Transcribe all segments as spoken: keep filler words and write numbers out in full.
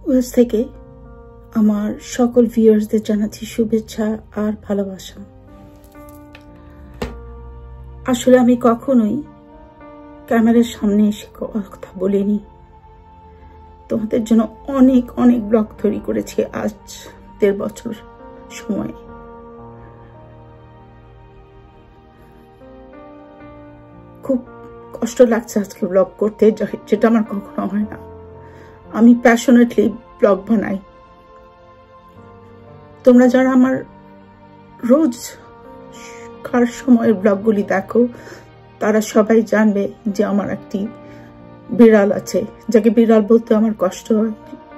ওয়েস থেকে আমার সকল ভিউয়ার্সদের জানাচ্ছি শুভেচ্ছা আর ভালোবাসা। আসলে আমি কখনোই ক্যামেরার সামনে এসে কথা বলিনি। তোমাদের জন্য অনেক অনেক ব্লগ তৈরি করেছি আজ দেড় বছর সময়। খুব কষ্ট লাগছে আজকে ব্লগ করতে, যেটা আমার কখনো হয় না। আমি প্যাশনেটলি ব্লগ বানাই। তোমরা যারা আমার রোজ কার সময়ের ব্লগগুলি দেখো তারা সবাই জানবে যে আমার একটি বিড়াল আছে, যাকে বিড়াল বলতে আমার কষ্ট হয়।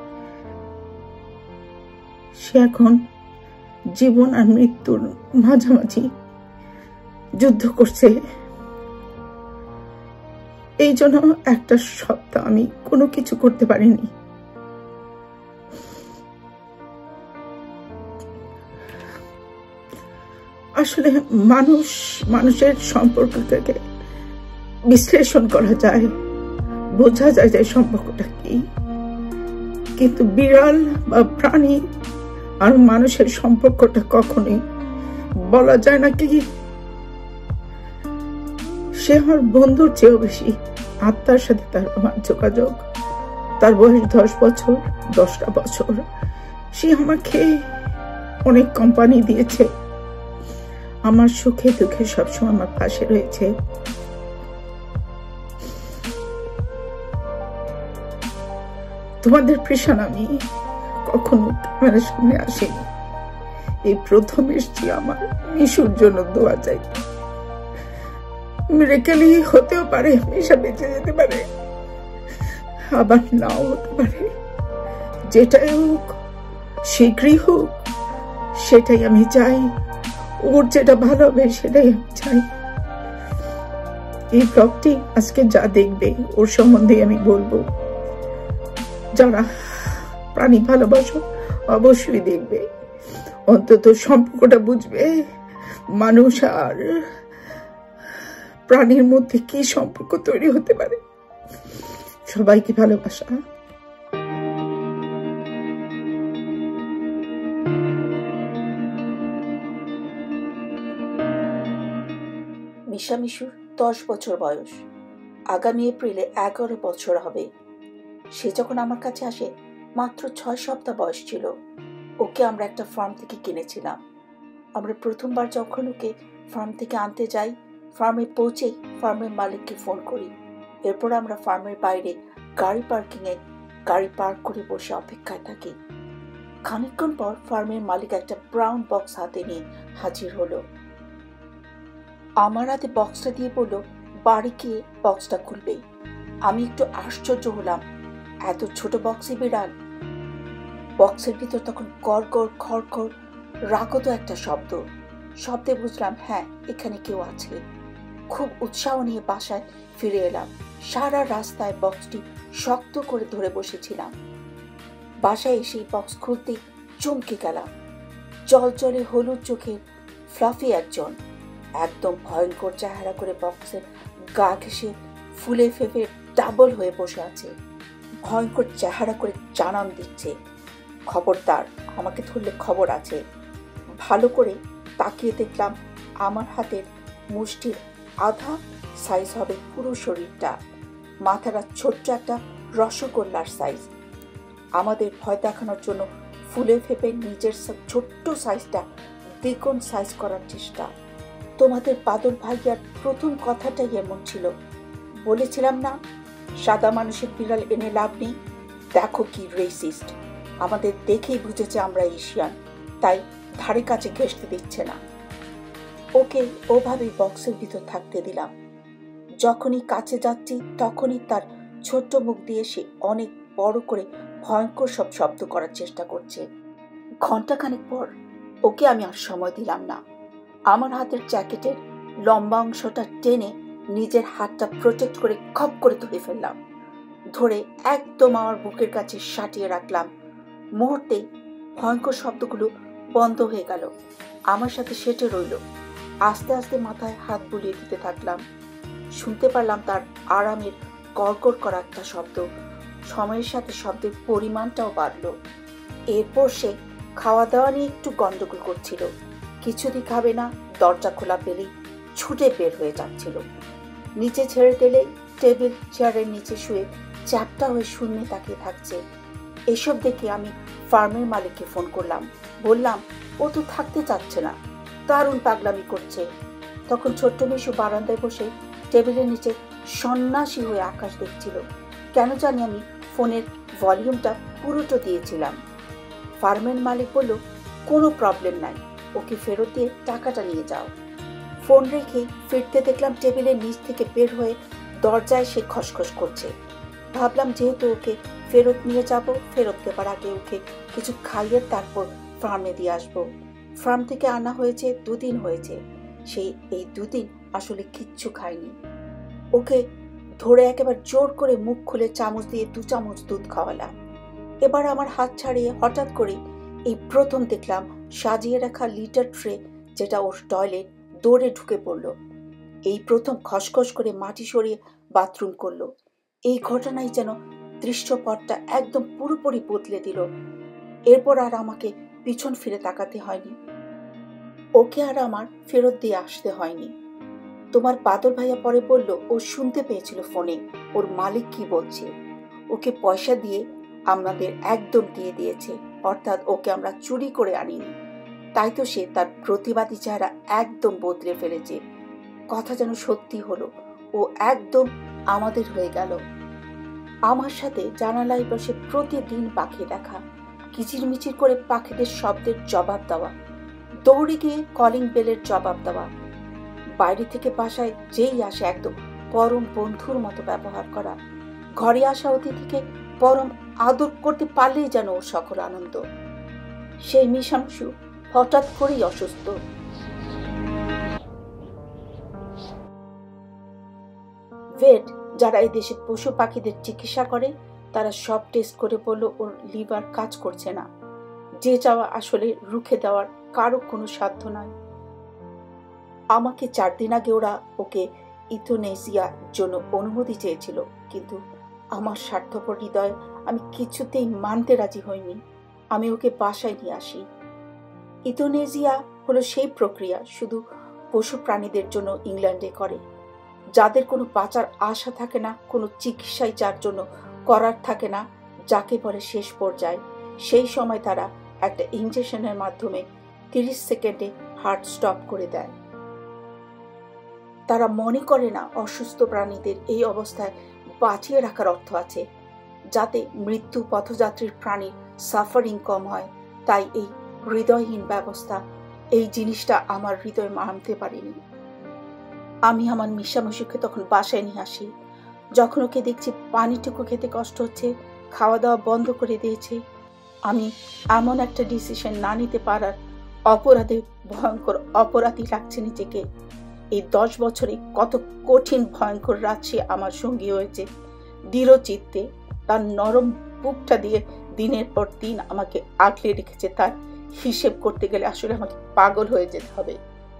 সে এখন জীবন আর মৃত্যুর মাঝামাঝি যুদ্ধ করছে। এই জন্য একটা সপ্তাহ আমি কোনো কিছু করতে পারিনি। আসলে মানুষ মানুষের সম্পর্ক থেকে বিশ্লেষণ করা যায়, বোঝা যায় যে সম্পর্কটা কি, কিন্তু বিড়াল বা প্রাণী আর মানুষের সম্পর্কটা কখনোই বলা যায় না। কি সে আমার বন্ধুর চেয়েও বেশি, আত্মার সাথে তার আমার যোগাযোগ। তার বয়স দশ বছর দশটা বছর। সে আমাকে অনেক কোম্পানি দিয়েছে, আমার সুখে দুঃখে সবসময় আমার পাশে রয়েছে। তোমাদের প্রেশান আমি কখনো ক্যামেরার সামনে আসিনি। এই প্রথম এসছি আমার মিশুর জন্য দোয়া চাই। মিরাকেলই হতেও পারে, মিশা বেঁচে যেতে পারে, আবার নাও হতে পারে। যেটাই হোক, শীঘ্রই হোক, সেটাই আমি চাই। ওর যেটা ভালো হবে সেটাই আমি চাই। এই ব্লগটি আজকে যা দেখবে ওর সম্বন্ধে আমি বলবো। যারা প্রাণী ভালোবাসো অবশ্যই দেখবে, অন্তত সম্পর্কটা বুঝবে মানুষ আর প্রাণীর মধ্যে কি সম্পর্ক তৈরি হতে পারে। সবাইকে ভালোবাসা। মিশা মিশুর দশ বছর বয়স, আগামী এপ্রিলে এগারো বছর হবে। সে যখন আমার কাছে আসে মাত্র ছয় সপ্তাহ বয়স ছিল। ওকে আমরা একটা ফার্ম থেকে কিনেছিলাম। আমরা প্রথমবার যখন ওকে ফার্ম থেকে আনতে যাই, ফার্মে পৌঁছেই ফার্মের মালিককে ফোন করি। এরপর আমরা ফার্মের বাইরে গাড়ি পার্কিংয়ে গাড়ি পার্ক করে বসে অপেক্ষায় থাকি। খানিকক্ষণ পর ফার্মের মালিক একটা ব্রাউন বক্স হাতে নিয়ে হাজির হলো। আমার হাতে বক্সটা দিয়ে বলল বাড়ি গিয়ে বক্সটা খুলবে। আমি একটু আশ্চর্য হলাম, এত ছোট বক্সে বিড়াল। বক্সের ভিতর তখন গড় গড় খড় খড় রাগত একটা শব্দ। শব্দে বুঝলাম হ্যাঁ, এখানে কেউ আছে। খুব উৎসাহ নিয়ে বাসায় ফিরে এলাম। সারা রাস্তায় বক্সটি শক্ত করে ধরে বসেছিলাম। বাসায় এসে বক্স খুলতে চমকে গেলাম। জল জলে হলুদ চোখের ফ্লাফি একজন, একদম ভয়ঙ্কর চেহারা করে বক্সের গা ঘেঁষে ফুলে ফেপে ডাবল হয়ে বসে আছে। ভয়ঙ্কর চেহারা করে জানান দিচ্ছে, খবরদার, আমাকে ধরলে খবর আছে। ভালো করে তাকিয়ে দেখলাম আমার হাতের মুষ্টির আধা সাইজ হবে পুরো শরীরটা। মাথাটা ছোট্ট একটা রসগোল্লার সাইজ। আমাদের ভয় দেখানোর জন্য ফুলে ফেপে নিজের ছোট্ট সাইজটা দ্বিগুণ সাইজ করার চেষ্টা। তোমাদের বাদল ভাইয়ার প্রথম কথাটাই এমন ছিল। বলেছিলাম না, সাদা মানুষের বিড়াল এনে লাভ নেই। দেখো কি রেসিস্ট। আমাদের দেখেই বুঝেছে আমরা এশিয়ান, তাই ধারে কাছে ঘেঁষতে দিচ্ছে না। ওকে ওভাবেই বক্সের ভিতর থাকতে দিলাম। যখনই কাছে যাচ্ছি তখনই তার ছোট্ট মুখ দিয়ে সে অনেক বড় করে ভয়ঙ্কর সব শব্দ করার চেষ্টা করছে। ঘন্টাখানেক পর ওকে আমি আর সময় দিলাম না। আমার হাতের জ্যাকেটের লম্বা অংশটা টেনে নিজের হাতটা প্রোটেক্ট করে খপ করে ধরে ফেললাম। ধরে একদম আমার বুকের কাছে সাটিয়ে রাখলাম। মুহূর্তেই ভয়ঙ্কর শব্দগুলো বন্ধ হয়ে গেল। আমার সাথে সেটে রইল। আস্তে আস্তে মাথায় হাত বুলিয়ে দিতে থাকলাম। শুনতে পারলাম তার আরামের গড়গড় করা একটা শব্দ। সময়ের সাথে শব্দের পরিমাণটাও বাড়ল। এরপর সে খাওয়া দাওয়া নিয়ে একটু গন্ডগোল করছিল। কিছুদিন খাবে না, দরজা খোলা পেলেই ছুটে বের হয়ে যাচ্ছিল। নিচে ছেড়ে দিলেই টেবিল চেয়ারের নিচে শুয়ে চ্যাপটা হয়ে শূন্যে তাকিয়ে থাকছে। এসব দেখে আমি ফার্মের মালিককে ফোন করলাম। বললাম, ও তো থাকতে চাচ্ছে না, দারুণ পাগলামি করছে। তখন ছোট্ট মিশু বারান্দায় বসে টেবিলের নিচে সন্ন্যাসী হয়ে আকাশ দেখছিল। কেন জানি আমি ফোনের ভলিউমটা পুরোটা দিয়েছিলাম। ফার্মের মালিক বলল, কোনো প্রবলেম নাই, ওকে ফেরত দিয়ে টাকাটা নিয়ে যাও। ফোন রেখে ফিরতে দেখলাম টেবিলের নিচ থেকে বের হয়ে দরজায় সে খসখস করছে। ভাবলাম যেহেতু ওকে ফেরত নিয়ে যাব, ফেরত দেবার আগে ওকে কিছু খাইয়ে তারপর ফার্মে দিয়ে আসবো। ফার্ম থেকে আনা হয়েছে দুদিন হয়েছে, সেই এই দুদিন আসলে কিচ্ছু খায়নি। ওকে ধরে একেবারে জোর করে মুখ খুলে চামচ দিয়ে দু চামচ দুধ খাওয়ালাম। এবার আমার হাত ছাড়িয়ে হঠাৎ করে এই প্রথম দেখলাম সাজিয়ে রাখা লিটার ট্রে, যেটা ওর টয়লেট, দৌড়ে ঢুকে পড়ল। এই প্রথম খসখস করে মাটি সরিয়ে বাথরুম করলো। এই ঘটনাই যেন দৃশ্যপটটা একদম পুরোপুরি বদলে দিল। এরপর আর আমাকে পিছন ফিরে তাকাতে হয়নি, ওকে আর আমার ফেরত দিয়ে আসতে হয়নি। তোমার বাদল ভাইয়া পরে বলল, ও শুনতে পেয়েছিল ফোনে ওর মালিক কি বলছে। ওকে পয়সা দিয়ে আমাদের একদম দিয়ে দিয়েছে, অর্থাৎ ওকে আমরা চুরি করে আনিনি। তাই তো সে তার প্রতিবাদী চেহারা একদম বদলে ফেলেছে। কথা যেন সত্যি হলো, ও একদম আমাদের হয়ে গেল। আমার সাথে জানালায় বসে প্রতিদিন পাখি দেখা, কিচিরমিচির করে পাখিদের শব্দের জবাব দেওয়া, দৌড়ে গিয়ে কলিং বেলের জবাব দেওয়া, বাইরে থেকে বাসায় যেই আসে একদম পরম বন্ধুর মতো ব্যবহার করা, ঘরে আসা অতিথিকে পরম আদর করতে পারলেই যেন ওর সকল আনন্দ। সেই মিশাংশু হঠাৎ করেই অসুস্থ। ভেট যারা এই দেশে পশু পাখিদের চিকিৎসা করে তারা সব টেস্ট করে বলল ওর লিভার কাজ করছে না। যে চাওয়া আসলে রুখে দেওয়ার কারো কোনো সাধ্য নয়। আমাকে চার দিন আগে ওরা ওকে ইউথ্যানেসিয়ার জন্য অনুমতি চেয়েছিল, কিন্তু আমার স্বার্থপর হৃদয় আমি কিছুতেই মানতে রাজি হইনি। আমি ওকে বাসায় নিয়ে আসি। ইউথ্যানেসিয়া হলো সেই প্রক্রিয়া শুধু পশু প্রাণীদের জন্য ইংল্যান্ডে করে, যাদের কোনো বাঁচার আশা থাকে না, কোনো চিকিৎসাই যার জন্য করার থাকে না, যাকে বলে শেষ পর্যায়ে। সেই সময় তারা একটা ইনজেকশনের মাধ্যমে তিরিশ সেকেন্ডে হার্ট স্টপ করে দেয়। তারা মনে করে না অসুস্থ প্রাণীদের এই অবস্থায় বাঁচিয়ে রাখার অর্থ আছে, যাতে মৃত্যু পথযাত্রীর প্রাণীর সাফারিং কম হয়। তাই এই হৃদয়হীন ব্যবস্থা, এই জিনিসটা আমার হৃদয় মানতে পারিনি। আমি আমার মিশামিশুকে তখন বাসায় নিয়ে আসি। যখন ওকে দেখছি পানিটুকু খেতে কষ্ট হচ্ছে, খাওয়া দাওয়া বন্ধ করে দিয়েছে, আমি এমন একটা ডিসিশন না নিতে পারার অপরাধে ভয়ঙ্কর অপরাধী লাগছে নিজেকে। এই দশ বছরে কত কঠিন ভয়ঙ্কর রাত সে আমার সঙ্গী হয়েছে। দৃঢ় চিত্তে তার নরম বুকটা দিয়ে দিনের পর দিন আমাকে আগলে রেখেছে। তার হিসেব করতে গেলে আসলে আমাকে পাগল হয়ে যেতে হবে।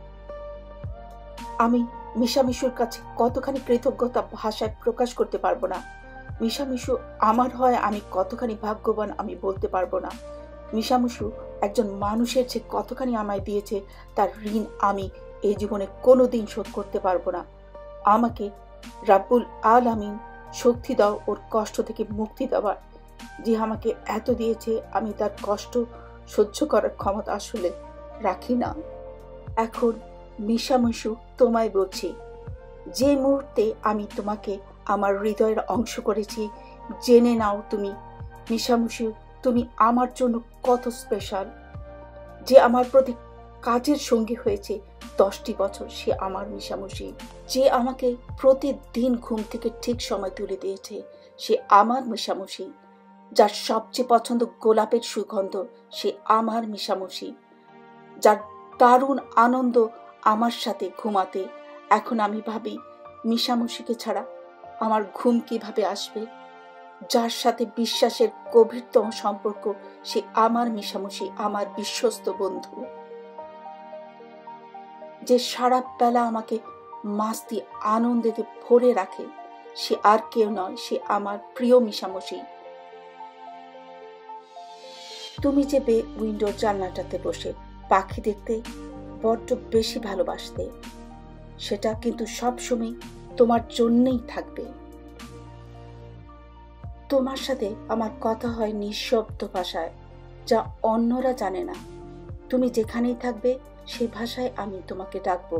আমি মিশামিশুর কাছে কতখানি কৃতজ্ঞতা ভাষায় প্রকাশ করতে পারবো না। মিশামিশু আমার হয় আমি কতখানি ভাগ্যবান আমি বলতে পারবো না। মিশামিশু একজন মানুষের চেয়ে কতখানি আমায় দিয়েছে, তার ঋণ আমি এই জীবনে কোনোদিন শোধ করতে পারবো না। আমাকে রাব্বুল আলামিন শক্তি দাও ওর কষ্ট থেকে মুক্তি দেওয়ার। যে আমাকে এত দিয়েছে, আমি তার কষ্ট সহ্য করার ক্ষমতা আসলে রাখি না। এখন মিশামিশু তোমায় বলছি, যে মুহূর্তে আমি তোমাকে আমার হৃদয়ের অংশ করেছি, জেনে নাও তুমি মিশামিশু, তুমি আমার জন্য কত স্পেশাল। যে আমার প্রতি কাজের সঙ্গী হয়েছে দশটি বছর, সে আমার মিশামিশু। যে আমাকে প্রতিদিন ঘুম থেকে ঠিক সময় তুলে দিয়েছে, সে আমার মিশামিশু। যার সবচেয়ে পছন্দ গোলাপের সুগন্ধ, সে আমার মিশামিশু। যার দারুণ আনন্দ আমার সাথে ঘুমাতে, এখন আমি ভাবি মিশামিশুকে ছাড়া আমার ঘুম কিভাবে আসবে। যার সাথে বিশ্বাসের গভীরতম সম্পর্ক, সে আমার মিশামিশু, আমার বিশ্বস্ত বন্ধু। যে সারা বেলা আমাকে মাস্তি আনন্দেতে ভরে রাখে, সে আর কেউ নয়, সে আমার প্রিয় মিশামিশু। তুমি যে বে উইন্ডোর জানলাটাতে বসে পাখি দেখতে বড্ড বেশি ভালোবাসতে, সেটা কিন্তু সবসময় তোমার জন্যই থাকবে। তোমার সাথে আমার কথা হয় নিঃশব্দ ভাষায়, যা অন্যরা জানে না। তুমি যেখানেই থাকবে সেই ভাষায় আমি তোমাকে ডাকবো।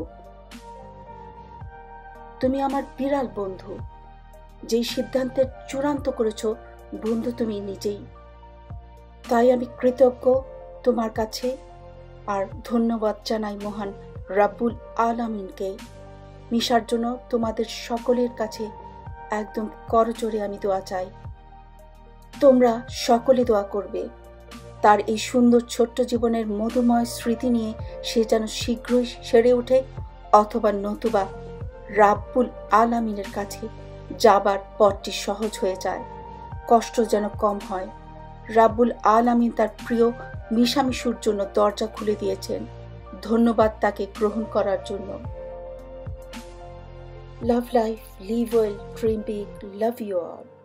তুমি আমার বিড়াল বন্ধু। যেই সিদ্ধান্তের চূড়ান্ত করেছ বন্ধু তুমি নিজেই। তাই আমি কৃতজ্ঞ তোমার কাছে, আর ধন্যবাদ জানাই মহান রাব্বুল আলামিনকে। মিশার জন্য তোমাদের সকলের কাছে একদম করজোড়ে আমি দোয়া চাই। তোমরা সকলে দোয়া করবে তার এই সুন্দর ছোট্ট জীবনের মধুময় স্মৃতি নিয়ে সে যেন শীঘ্রই সেরে ওঠে, অথবা নতুবা রাব্বুল আলামিনের কাছে যাবার পথটি সহজ হয়ে যায়, কষ্ট যেন কম হয়। রাব্বুল আলামিন তার প্রিয় মিশামিশুর জন্য দরজা খুলে দিয়েছেন। ধন্যবাদ তাকে গ্রহণ করার জন্য। Love life, live well, dream big, love you all.